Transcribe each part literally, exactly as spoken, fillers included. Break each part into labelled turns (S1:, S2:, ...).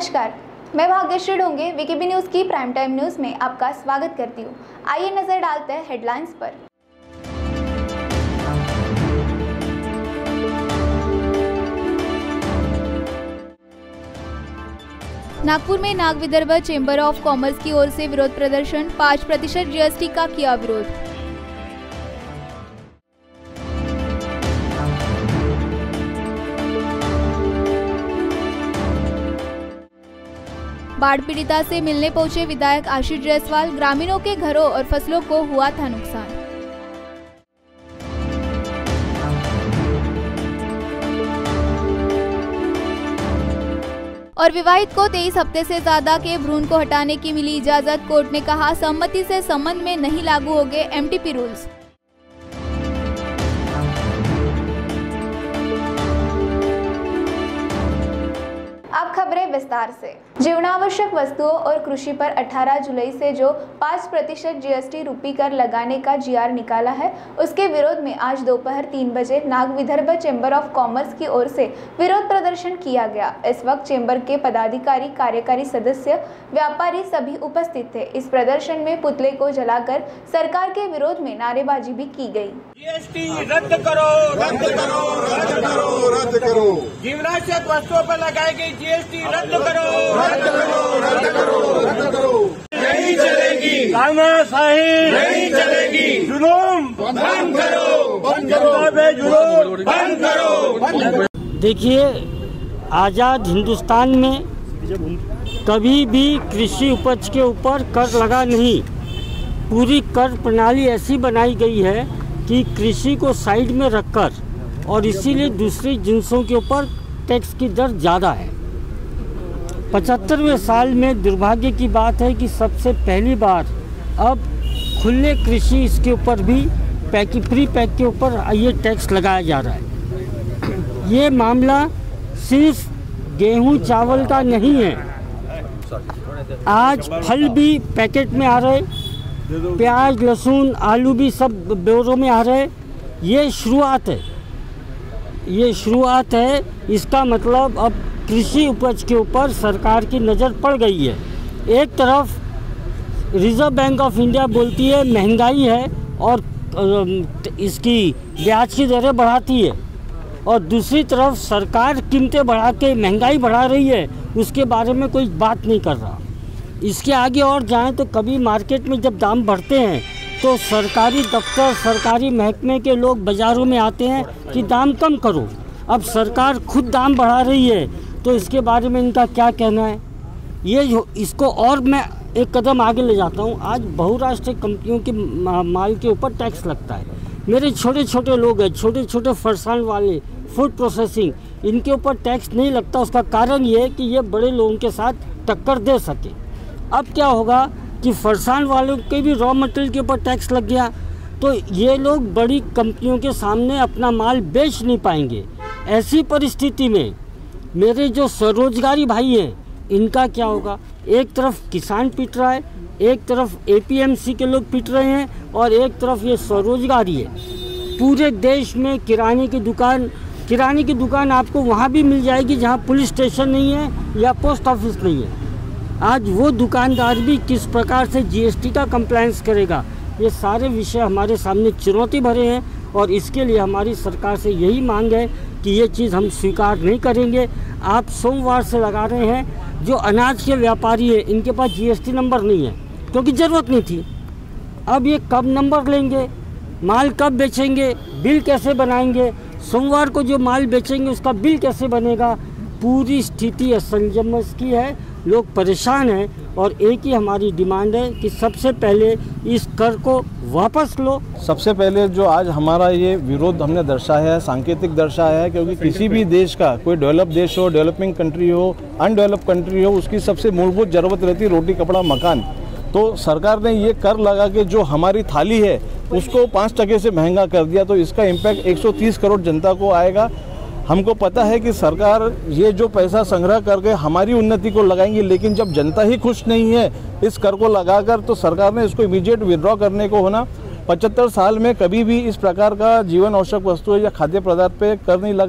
S1: नमस्कार, मैं Bhagyashree Dhonge VKB news की प्राइम टाइम न्यूज़ में आपका स्वागत करती हूँ। आइए नजर डालते हैं हेडलाइंस पर। नागपुर में Nag Vidarbha chamber of commerce की ओर से विरोध प्रदर्शन, पाँच प्रतिशत जीएसटी का किया विरोध। बाढ़ पीड़िता से मिलने पहुंचे विधायक आशीष जायसवाल, ग्रामीणों के घरों और फसलों को हुआ था नुकसान। और विवाहित को तेईस हफ्ते से ज्यादा के भ्रूण को हटाने की मिली इजाजत, कोर्ट ने कहा सहमति से संबंध में नहीं लागू होंगे एमटीपी रूल्स। अब खबरें विस्तार से। जीवनावश्यक वस्तुओं और कृषि पर अठारह जुलाई से जो पाँच प्रतिशत जीएसटी रूपी कर लगाने का जीआर निकाला है, उसके विरोध में आज दोपहर तीन बजे Nag Vidarbha chamber of commerce की ओर से विरोध प्रदर्शन किया गया। इस वक्त चेंबर के पदाधिकारी, कार्यकारी सदस्य, व्यापारी सभी उपस्थित थे। इस प्रदर्शन में पुतले को जलाकर सरकार के विरोध में नारेबाजी भी की गई।
S2: जीएसटी रद्द करो, रद्द करो, रद्द करो, रद्द करो। जीवनावश्यक वस्तुओं पर लगाई गई जीएसटी रद्द करो, रद्द करो, रद्द करो, रद्द करो। नहीं चलेगी तानाशाही, नहीं चलेगी जुलूम, बंद करो, बंद करो, जुलूम बंद करो।
S3: देखिए, आजाद हिंदुस्तान में कभी भी कृषि उपज के ऊपर कर लगा नहीं। पूरी कर प्रणाली ऐसी बनाई गई है कि कृषि को साइड में रखकर, और इसीलिए दूसरी जिन्सों के ऊपर टैक्स की दर ज़्यादा है। पचहत्तरवें साल में दुर्भाग्य की बात है कि सबसे पहली बार अब खुले कृषि इसके ऊपर भी पैक प्री पैक के ऊपर ये टैक्स लगाया जा रहा है। ये मामला सिर्फ गेहूं चावल का नहीं है। आज फल भी पैकेट में आ रहे, प्याज, लहसुन, आलू भी सब ब्योरों में आ रहे। ये शुरुआत है, ये शुरुआत है। इसका मतलब अब कृषि उपज के ऊपर सरकार की नज़र पड़ गई है। एक तरफ रिजर्व बैंक ऑफ इंडिया बोलती है महंगाई है और इसकी ब्याज की दरें बढ़ाती है, और दूसरी तरफ सरकार कीमतें बढ़ा के महंगाई बढ़ा रही है, उसके बारे में कोई बात नहीं कर रहा। इसके आगे और जाएं तो कभी मार्केट में जब दाम बढ़ते हैं तो सरकारी दफ्तर, सरकारी महकमे के लोग बाज़ारों में आते हैं कि दाम कम करो। अब सरकार खुद दाम बढ़ा रही है तो इसके बारे में इनका क्या कहना है? ये जो इसको और मैं एक कदम आगे ले जाता हूँ। आज बहुराष्ट्रीय कंपनियों के माल के ऊपर टैक्स लगता है। मेरे छोटे छोटे लोग हैं, छोटे छोटे फरसान वाले, फूड प्रोसेसिंग, इनके ऊपर टैक्स नहीं लगता। उसका कारण ये है कि ये बड़े लोगों के साथ टक्कर दे सके। अब क्या होगा कि फरसान वालों के भी रॉ मटेरियल के ऊपर टैक्स लग गया तो ये लोग बड़ी कंपनियों के सामने अपना माल बेच नहीं पाएंगे। ऐसी परिस्थिति में मेरे जो स्वरोजगारी भाई हैं, इनका क्या होगा? एक तरफ किसान पीट रहा है, एक तरफ एपीएमसी के लोग पीट रहे हैं, और एक तरफ ये स्वरोजगारी है। पूरे देश में किराने की दुकान किराने की दुकान आपको वहाँ भी मिल जाएगी जहाँ पुलिस स्टेशन नहीं है या पोस्ट ऑफिस नहीं है। आज वो दुकानदार भी किस प्रकार से जीएसटी का कंप्लायंस करेगा? ये सारे विषय हमारे सामने चुनौती भरे हैं, और इसके लिए हमारी सरकार से यही मांग है कि ये चीज़ हम स्वीकार नहीं करेंगे। आप सोमवार से लगा रहे हैं, जो अनाज के व्यापारी हैं इनके पास जीएसटी नंबर नहीं है क्योंकि ज़रूरत नहीं थी। अब ये कब नंबर लेंगे, माल कब बेचेंगे, बिल कैसे बनाएंगे? सोमवार को जो माल बेचेंगे उसका बिल कैसे बनेगा? पूरी स्थिति असमंजस की है, लोग परेशान हैं, और एक ही हमारी डिमांड है कि सबसे पहले इस कर को वापस लो।
S4: सबसे पहले जो आज हमारा ये विरोध हमने दर्शाया है, सांकेतिक दर्शाया है, क्योंकि किसी भी देश का, कोई डेवलप देश हो, डेवलपिंग कंट्री हो, अनडेवलप कंट्री हो, उसकी सबसे मूलभूत ज़रूरत रहती है रोटी, कपड़ा, मकान। तो सरकार ने ये कर लगा के जो हमारी थाली है उसको पाँच टके से महंगा कर दिया, तो इसका इम्पैक्ट एक सौ तीस करोड़ जनता को आएगा। हमको पता है कि सरकार ये जो पैसा संग्रह करके हमारी उन्नति को लगाएंगी, लेकिन जब जनता ही खुश नहीं है इस कर को लगाकर, तो सरकार ने इसको इमीडिएट विड्रॉ करने को होना। पचहत्तर साल में कभी भी इस प्रकार का जीवन आवश्यक वस्तुएं या खाद्य पदार्थ पे कर नहीं लगा।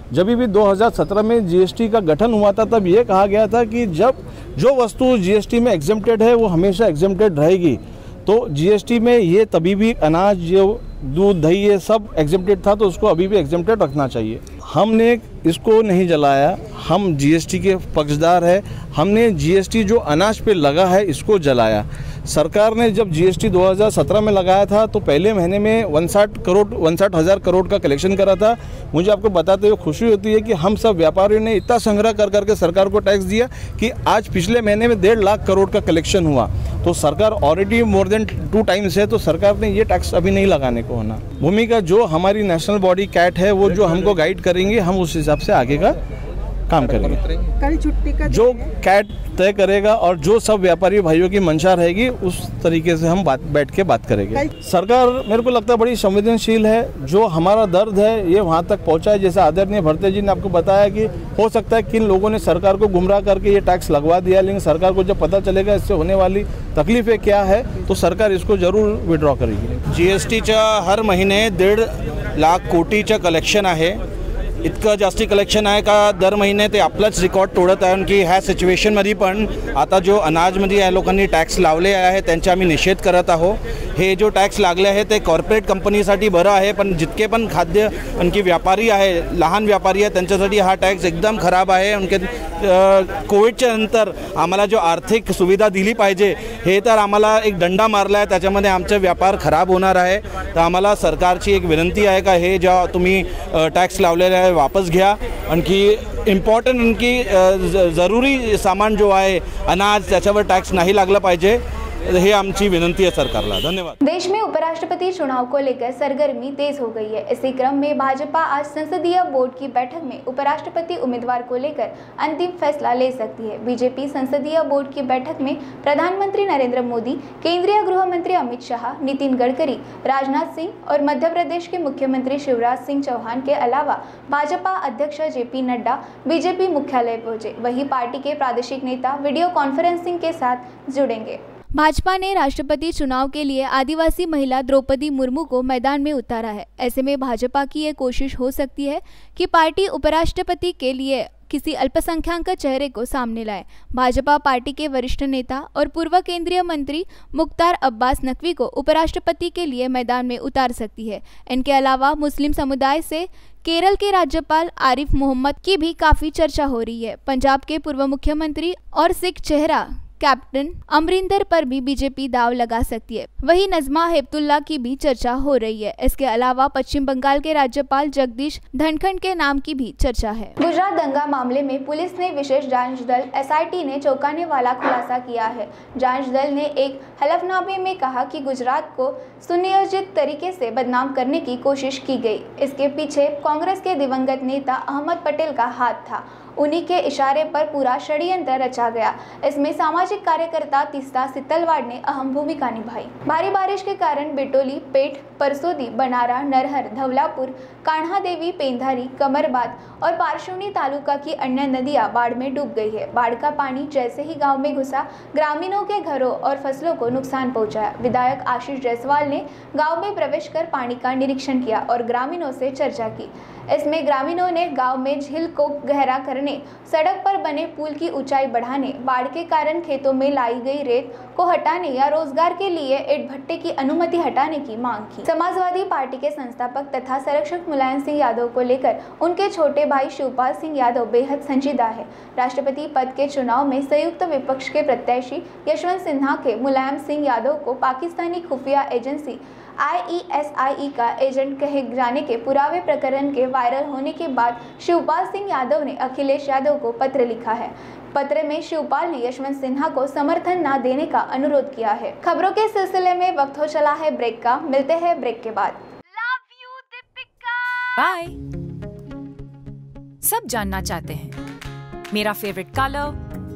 S4: जब भी दो हज़ार सत्रह में जीएसटी का गठन हुआ था तब ये कहा गया था कि जब जो वस्तु जीएसटी में एग्जेम्प्टेड है वो हमेशा एग्जेम्प्टेड रहेगी। तो जीएसटी में ये तभी भी अनाज, जो दूध, दही, ये सब एग्जेम्प्टेड था, तो उसको अभी भी एग्जेम्प्टेड रखना चाहिए। हमने इसको नहीं जलाया, हम जीएसटी के पक्षदार हैं। हमने जीएसटी जो अनाज पे लगा है इसको जलाया। सरकार ने जब जीएसटी दो हज़ार सत्रह में लगाया था तो पहले महीने में उनसठ करोड़ उनसठ हज़ार करोड़ का कलेक्शन करा था। मुझे आपको बताते हुए खुशी होती है कि हम सब व्यापारियों ने इतना संग्रह कर करके सरकार को टैक्स दिया कि आज पिछले महीने में डेढ़ लाख करोड़ का कलेक्शन हुआ। तो सरकार already more than two times है, तो सरकार ने ये टैक्स अभी नहीं लगाने को होना। भूमिका जो हमारी नेशनल बॉडी कैट है वो जो हमको गाइड करेंगे, हम उस हिसाब से आगे का काम करेंगे।
S5: कल छुट्टी का
S4: जो कैट तय करेगा और जो सब व्यापारी भाइयों की मंशा रहेगी उस तरीके से हम बात बैठ के बात करेंगे। सरकार मेरे को लगता है बड़ी संवेदनशील है। जो हमारा दर्द है ये वहाँ तक पहुँचा है। जैसा आदरणीय भरते जी ने आपको बताया कि हो सकता है किन लोगों ने सरकार को गुमराह करके ये टैक्स लगवा दिया, लेकिन सरकार को जब पता चलेगा इससे होने वाली तकलीफें क्या है तो सरकार इसको जरूर विड्रॉ करेगी।
S6: जीएसटीच्या हर महिने दीड लाख कोटीचं कलेक्शन आहे। इतकं जास्ती कलेक्शन आहे का दर महिने ते आपलाच रेकॉर्ड तोडत आहे की ह्या सिच्युएशनमध्ये पण आता जो अनाजमध्ये या लोकांनी टॅक्स लावले आहे त्यांचा आम्ही निषेध करत आहोत। हे जो टॅक्स लागले आहे ते कॉर्पोरेट कंपनीसाठी बरं आहे, पण जितके पण खाद्य आणखी व्यापारी आहे, लहान व्यापारी आहे, त्यांच्यासाठी हा टॅक्स एकदम खराब आहे। उनके कोविडच्या नंतर आम्हाला जो आर्थिक सुविधा दिली पाहिजे हे तर आम्हाला एक दंडा मारला आहे, त्याच्यामध्ये आमचा व्यापार खराब होणार आहे। तर आम्हाला सरकारची एक विनंती आहे का हे जो तुम्ही टॅक्स लावलेले आहे वापस घ्या। आणखी इम्पॉर्टंट आणखी जरूरी सामान जो आहे अनाज त्याच्यावर टॅक्स नाही लागला पाहिजे, हे आमची विनंती है सरकारला। धन्यवाद।
S1: देश में उपराष्ट्रपति चुनाव को लेकर सरगर्मी तेज हो गई है। इसी क्रम में भाजपा आज संसदीय बोर्ड की बैठक में उपराष्ट्रपति उम्मीदवार को लेकर अंतिम फैसला ले सकती है। बीजेपी संसदीय बोर्ड की बैठक में प्रधानमंत्री नरेंद्र मोदी, केंद्रीय गृह मंत्री अमित शाह, नितिन गडकरी, राजनाथ सिंह और मध्य प्रदेश के मुख्यमंत्री शिवराज सिंह चौहान के अलावा भाजपा अध्यक्ष जेपी नड्डा बीजेपी मुख्यालय पहुंचे। वहीं पार्टी के प्रादेशिक नेता वीडियो कॉन्फ्रेंसिंग के साथ जुड़ेंगे। भाजपा ने राष्ट्रपति चुनाव के लिए आदिवासी महिला द्रौपदी मुर्मू को मैदान में उतारा है। ऐसे में भाजपा की ये कोशिश हो सकती है कि पार्टी उपराष्ट्रपति के लिए किसी अल्पसंख्यक चेहरे को सामने लाए। भाजपा पार्टी के वरिष्ठ नेता और पूर्व केंद्रीय मंत्री मुख्तार अब्बास नकवी को उपराष्ट्रपति के लिए मैदान में उतार सकती है। इनके अलावा मुस्लिम समुदाय से केरल के राज्यपाल आरिफ मोहम्मद की भी काफ़ी चर्चा हो रही है। पंजाब के पूर्व मुख्यमंत्री और सिख चेहरा कैप्टन अमरिंदर पर भी बीजेपी दाव लगा सकती है। वहीं नजमा हेपतुल्ला की भी चर्चा हो रही है। इसके अलावा पश्चिम बंगाल के राज्यपाल जगदीश धनखड़ के नाम की भी चर्चा है। गुजरात दंगा मामले में पुलिस ने विशेष जांच दल एसआईटी ने चौंकाने वाला खुलासा किया है। जांच दल ने एक हलफनामे में कहा कि गुजरात को सुनियोजित तरीके से बदनाम करने की कोशिश की गई। इसके पीछे कांग्रेस के दिवंगत नेता अहमद पटेल का हाथ था। उन्हीं के इशारे पर पूरा षड्यंत्र रचा गया। इसमें सामाजिक कार्यकर्ता तीस्ता सितलवाड़ ने अहम भूमिका निभाई। भारी बारिश के कारण बिटोली, पेठ, परसोदी, बनारा, नरहर, धवलापुर, कान्हा देवी, पेंधारी, कमरबाद और पारशुनी तालुका की अन्य नदियां बाढ़ में डूब गई है। बाढ़ का पानी जैसे ही गांव में घुसा, ग्रामीणों के घरों और फसलों को नुकसान पहुंचाया। विधायक आशीष जायसवाल ने गांव में प्रवेश कर पानी का निरीक्षण किया और ग्रामीणों से चर्चा की। इसमें ग्रामीणों ने गांव में झील को गहरा करने, सड़क पर बने पुल की ऊंचाई बढ़ाने, बाढ़ के कारण खेतों में लाई गई रेत को हटाने या रोजगार के लिए ईंट भट्टे की अनुमति हटाने की मांग की। समाजवादी पार्टी के संस्थापक तथा संरक्षक मुलायम सिंह यादव को लेकर उनके छोटे भाई शिवपाल सिंह यादव बेहद संजीदा है। राष्ट्रपति पद के चुनाव में संयुक्त विपक्ष के प्रत्याशी यशवंत सिन्हा के मुलायम सिंह यादव को पाकिस्तानी खुफिया agency I E S I ई का एजेंट कहे जाने के पुरावे प्रकरण के वायरल होने के बाद शिवपाल सिंह यादव ने अखिलेश यादव को पत्र लिखा है। पत्र में शिवपाल ने यशवंत सिन्हा को समर्थन न देने का अनुरोध किया है। खबरों के सिलसिले में वक्त हो चला है ब्रेक का। मिलते हैं ब्रेक के बाद।
S7: Love you Deepika. बाय। सब जानना चाहते हैं मेरा फेवरेट कलर,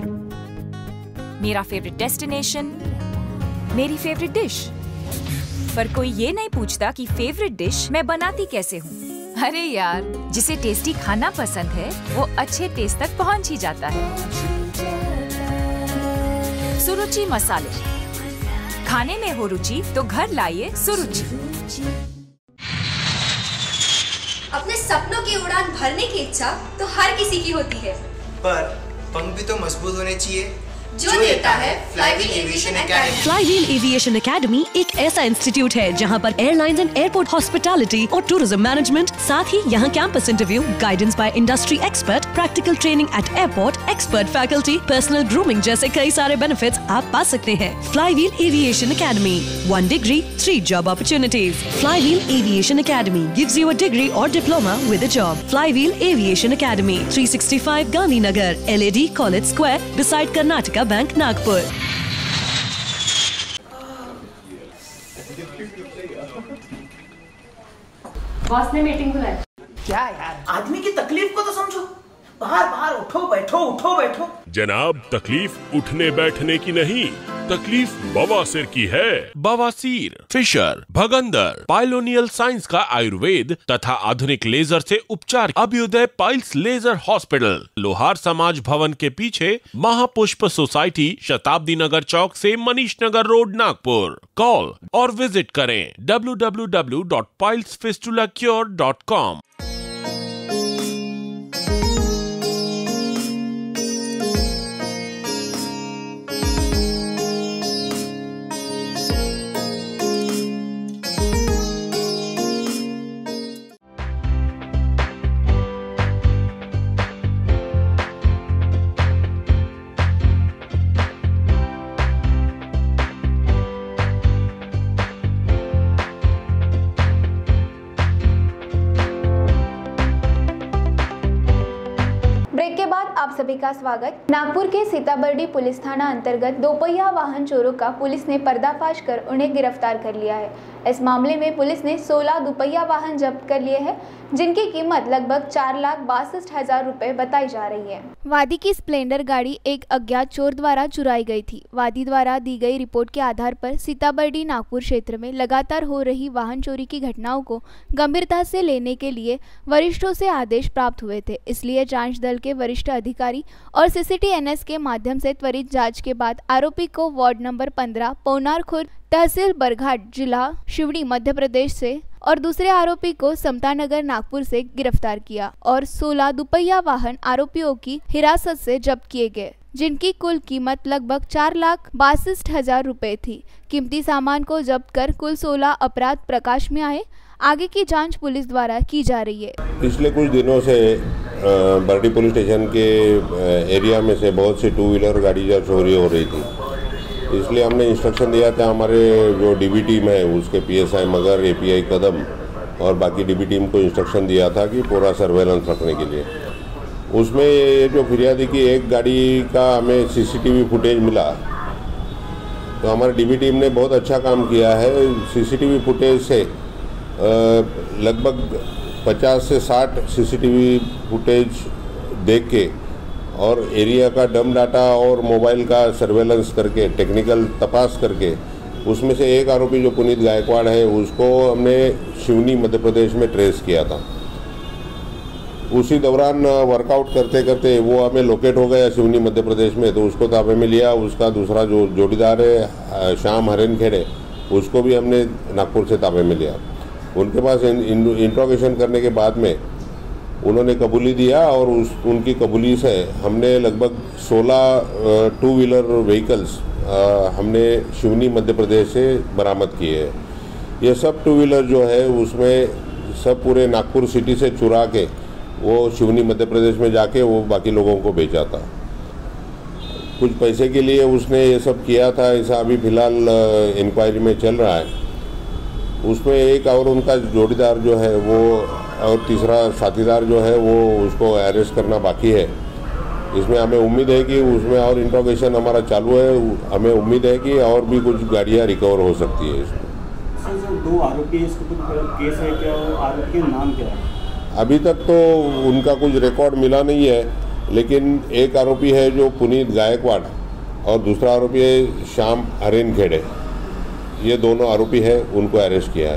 S7: मेरा फेवरेट डेस्टिनेशन, मेरी फेवरेट डिश, पर कोई ये नहीं पूछता कि फेवरेट डिश मैं बनाती कैसे हूँ। अरे यार, जिसे टेस्टी खाना पसंद है वो अच्छे टेस्ट तक पहुँच ही जाता है। सुरुचि मसाले, खाने में हो रुचि तो घर लाइए सुरुचि।
S8: अपने
S5: सपनों की उड़ान भरने की इच्छा तो हर किसी की होती है,
S8: पर पंख भी तो मजबूत होने चाहिए
S5: जो देता है flywheel aviation academy.
S9: Flywheel aviation academy एक ऐसा इंस्टीट्यूट है जहां पर एयरलाइंस एंड एयरपोर्ट हॉस्पिटैलिटी और टूरिज्म मैनेजमेंट, साथ ही यहां campus interview, guidance by industry expert, practical training at airport, expert faculty, personal grooming जैसे कई सारे बेनिफिट्स आप पा सकते हैं। Flywheel aviation academy, one degree three job opportunities. Flywheel aviation academy gives you a degree और diploma with a job. Flywheel aviation academy, three sixty five Gandhinagar, L A D college square, beside Karnataka bank, Nagpur.
S10: Boss ने meeting बुलाई।
S11: क्या यार, आदमी की तकलीफ को तो समझो। बाहर बाहर उठो बैठो उठो बैठो।
S12: जनाब, तकलीफ उठने बैठने की नहीं, तकलीफ बवासीर की है। बवासीर, फिशर, भगंदर, पाइलोनियल साइंस का आयुर्वेद तथा आधुनिक लेजर से उपचार। अभ्युदय पाइल्स लेजर हॉस्पिटल, लोहार समाज भवन के पीछे, महापुष्प सोसाइटी, शताब्दी नगर चौक से मनीष नगर रोड, नागपुर। कॉल और विजिट करें W W W dot piles fistula cure dot com.
S1: आप सभी का स्वागत। नागपुर के सीताबर्डी पुलिस थाना अंतर्गत दोपहिया वाहन चोरों का पुलिस ने पर्दाफाश कर उन्हें गिरफ्तार कर लिया है। इस मामले में पुलिस ने सोलह दोपहिया वाहन जब्त कर लिए हैं, जिनकी कीमत लगभग चार लाख बासठ हजार रुपए बताई जा रही है। वादी की स्प्लेंडर गाड़ी एक अज्ञात चोर द्वारा चुराई गई थी। वादी द्वारा दी गई रिपोर्ट के आधार पर सीताबर्डी नागपुर क्षेत्र में लगातार हो रही वाहन चोरी की घटनाओं को गंभीरता से लेने के लिए वरिष्ठों से आदेश प्राप्त हुए थे। इसलिए जांच दल के वरिष्ठ अधिकारी और सीसीटी एनएस के माध्यम से त्वरित जांच के बाद आरोपी को वार्ड नंबर पंद्रह पौनार खुर्द, तहसील बरघाट, जिला शिवनी, मध्य प्रदेश से और दूसरे आरोपी को समतानगर, नागपुर से गिरफ्तार किया और सोलह दुपहिया वाहन आरोपियों की हिरासत से जब्त किए गए, जिनकी कुल कीमत लगभग चार लाख बासठ हजार रुपए थी। कीमती सामान को जब्त कर कुल सोलह अपराध प्रकाश में आए। आगे की जांच पुलिस द्वारा की जा रही है।
S13: पिछले कुछ दिनों से बरडी पुलिस स्टेशन के एरिया में से बहुत सी टू व्हीलर गाड़ियाँ चोरी हो रही थी, इसलिए हमने इंस्ट्रक्शन दिया था हमारे जो डीबी टीम है उसके पीएसआई मगर, एपीआई कदम और बाकी डीबी टीम को इंस्ट्रक्शन दिया था कि पूरा सर्वेलेंस रखने के लिए। उसमें ये जो फिरियादी की एक गाड़ी का हमें सीसीटीवी फुटेज मिला, तो हमारी डीबी टीम ने बहुत अच्छा काम किया है। सीसीटीवी फुटेज से लगभग पचास से साठ सीसीटीवी फुटेज देख के और एरिया का डम डाटा और मोबाइल का सर्वेलेंस करके, टेक्निकल तपास करके, उसमें से एक आरोपी जो पुनीत गायकवाड़ है उसको हमने शिवनी मध्य प्रदेश में ट्रेस किया था। उसी दौरान वर्कआउट करते करते वो हमें लोकेट हो गया शिवनी मध्य प्रदेश में, तो उसको ताबे में लिया। उसका दूसरा जो जोड़ीदार है श्याम हरेनखेड़े, उसको भी हमने नागपुर से ताबे में लिया। उनके पास इंट्रोगेशन करने के बाद में उन्होंने कबूली दिया और उस उनकी कबूली से हमने लगभग सोलह टू व्हीलर व्हीकल्स हमने शिवनी मध्य प्रदेश से बरामद किए हैं। ये सब टू व्हीलर जो है उसमें सब पूरे नागपुर सिटी से चुरा के वो शिवनी मध्य प्रदेश में जाके वो बाकी लोगों को बेचा था। कुछ पैसे के लिए उसने ये सब किया था, ऐसा अभी फ़िलहाल इंक्वायरी में चल रहा है। उसमें एक और उनका जोड़ीदार जो है वो और तीसरा साथीदार जो है वो उसको अरेस्ट करना बाकी है। इसमें हमें उम्मीद है कि उसमें और इंट्रोगेशन हमारा चालू है। हमें उम्मीद है कि और भी कुछ गाड़ियाँ रिकवर हो सकती है। इसमें
S14: दो आरोपी केस है, क्या आरोपी के नाम क्या है?
S13: अभी तक तो उनका कुछ रिकॉर्ड मिला नहीं है, लेकिन एक आरोपी है जो पुनीत गायकवाड़ और दूसरा आरोपी है श्याम हरेनखेड़े। ये दोनों आरोपी है, उनको अरेस्ट किया है।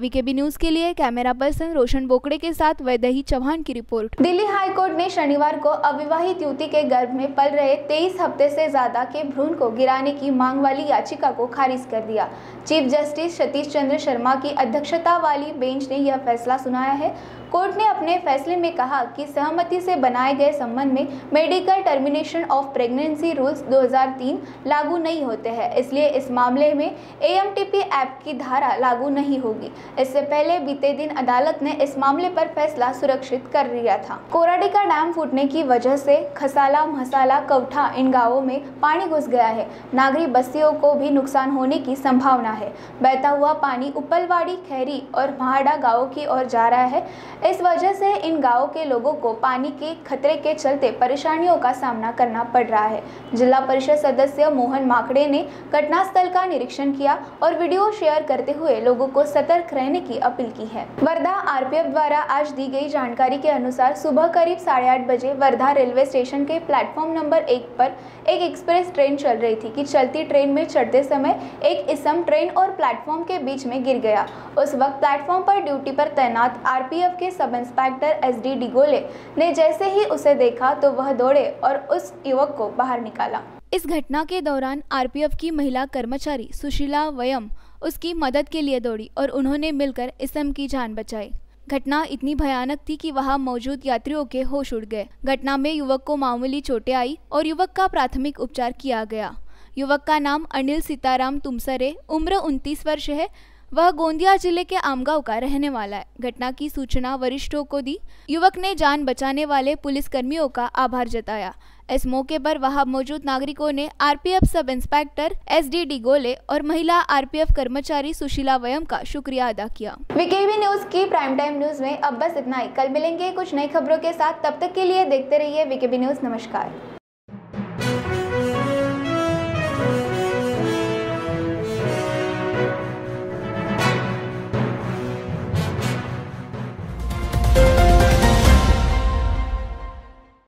S1: वीकेबी न्यूज के लिए कैमरा पर्सन रोशन बोकड़े के साथ वैदेही चौहान की रिपोर्ट। दिल्ली हाईकोर्ट ने शनिवार को अविवाहित युवती के गर्भ में पल रहे तेईस हफ्ते से ज्यादा के भ्रूण को गिराने की मांग वाली याचिका को खारिज कर दिया। चीफ जस्टिस सतीश चंद्र शर्मा की अध्यक्षता वाली बेंच ने यह फैसला सुनाया है। कोर्ट ने अपने फैसले में कहा कि सहमति से बनाए गए संबंध में medical termination of pregnancy rules दो हज़ार तीन लागू नहीं होते हैं, इसलिए इस मामले में A M T P act की धारा लागू नहीं होगी। इससे पहले बीते दिन अदालत ने इस मामले पर फैसला सुरक्षित कर लिया था। कोराडी का डैम फूटने की वजह से खसाला, मसाला, कवठा इन गाँवों में पानी घुस गया है। नागरिक बस्तियों को भी नुकसान होने की संभावना है। बहता हुआ पानी उपलवाड़ी, खैरी और महाड़ा गाँवों की ओर जा रहा है। इस वजह से इन गांवों के लोगों को पानी के खतरे के चलते परेशानियों का सामना करना पड़ रहा है। जिला परिषद सदस्य मोहन माकड़े ने घटनास्थल का निरीक्षण किया और वीडियो शेयर करते हुए लोगों को सतर्क रहने की अपील की है। वर्धा आर पी एफ द्वारा आज दी गई जानकारी के अनुसार सुबह करीब साढ़े आठ बजे वर्धा रेलवे स्टेशन के प्लेटफॉर्म नंबर एक पर एक एक्सप्रेस ट्रेन चल रही थी कि चलती ट्रेन में चढ़ते समय एक इसम ट्रेन और प्लेटफॉर्म के बीच में गिर गया। उस वक्त प्लेटफॉर्म पर ड्यूटी पर तैनात आर पी एफ के सब इंस्पेक्टर एस डी डिगोले ने जैसे ही उसे देखा तो वह दौड़े और उस युवक को बाहर निकाला। इस घटना के दौरान आर पी एफ की महिला कर्मचारी सुशीला वयम उसकी मदद के लिए दौड़ी और उन्होंने मिलकर इसम की जान बचाई। घटना इतनी भयानक थी कि वहां मौजूद यात्रियों के होश उड़ गए। घटना में युवक को मामूली चोटें आई और युवक का प्राथमिक उपचार किया गया। युवक का नाम अनिल सीताराम तुमसरे, उम्र उनतीस वर्ष है। वह गोंदिया जिले के आमगांव का रहने वाला है। घटना की सूचना वरिष्ठों को दी। युवक ने जान बचाने वाले पुलिस कर्मियों का आभार जताया। इस मौके पर वहां मौजूद नागरिकों ने R P F sub inspector S D Digole और महिला आर पी एफ कर्मचारी सुशीला वयम का शुक्रिया अदा किया। वीकेबी न्यूज की प्राइम टाइम न्यूज में अब बस इतना ही। कल मिलेंगे कुछ नई खबरों के साथ। तब तक के लिए देखते रहिए वीकेबी न्यूज। नमस्कार।